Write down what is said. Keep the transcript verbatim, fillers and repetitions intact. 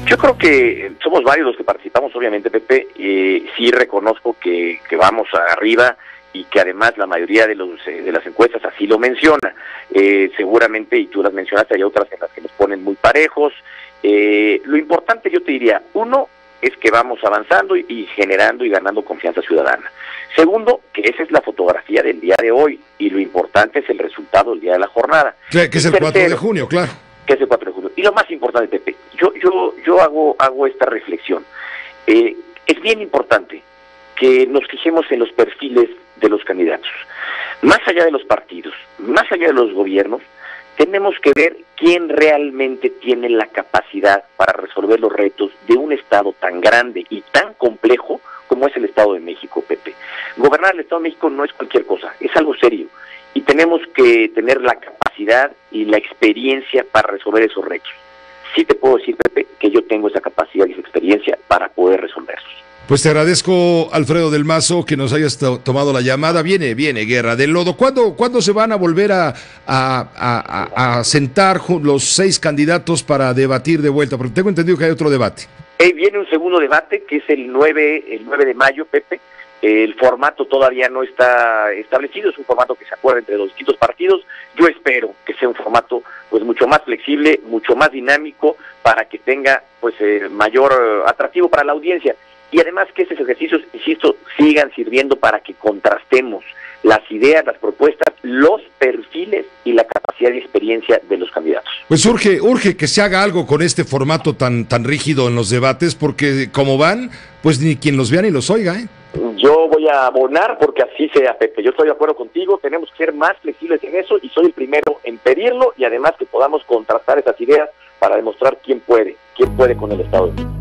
Yo creo que somos varios los que participamos, obviamente, Pepe. Eh, sí reconozco que, que vamos arriba y que además la mayoría de los eh, de las encuestas así lo menciona. Eh, seguramente, y tú las mencionaste, hay otras en las que nos ponen muy parejos. Eh, lo importante, yo te diría, uno, es que vamos avanzando y, y generando y ganando confianza ciudadana. Segundo, que esa es la fotografía del día de hoy, y lo importante es el resultado del día de la jornada. Sí, que es el Tercero, cuatro de junio, claro. Que es el cuatro de junio. Y lo más importante, Pepe, yo yo yo hago hago esta reflexión. Eh, es bien importante que nos fijemos en los perfiles de los candidatos. Más allá de los partidos, más allá de los gobiernos, tenemos que ver quién realmente tiene la capacidad para resolver los retos de un Estado tan grande y tan complejo como es el Estado de México, Pepe. Gobernar el Estado de México no es cualquier cosa, es algo serio. Y tenemos que tener la capacidad y la experiencia para resolver esos retos. Sí te puedo decir, Pepe, que yo tengo esa capacidad y esa experiencia para poder resolverlos. Pues te agradezco, Alfredo del Mazo, que nos hayas to tomado la llamada. Viene, viene Guerra del Lodo. ¿Cuándo, ¿cuándo se van a volver a, a, a, a sentar los seis candidatos para debatir de vuelta? Porque tengo entendido que hay otro debate. Eh, viene un segundo debate, que es el nueve, el nueve de mayo, Pepe. El formato todavía no está establecido, es un formato que se acuerda entre los distintos partidos. Yo espero que sea un formato pues mucho más flexible, mucho más dinámico, para que tenga pues eh, mayor eh, atractivo para la audiencia. Y además que estos ejercicios, insisto, sigan sirviendo para que contrastemos las ideas, las propuestas, los perfiles y la capacidad y experiencia de los candidatos. Pues urge, urge que se haga algo con este formato tan, tan rígido en los debates, porque como van, pues ni quien los vea ni los oiga, ¿eh? Yo voy a abonar porque así sea, Pepe. Yo estoy de acuerdo contigo, tenemos que ser más flexibles en eso y soy el primero en pedirlo, y además que podamos contrastar esas ideas para demostrar quién puede, quién puede con el Estado de México.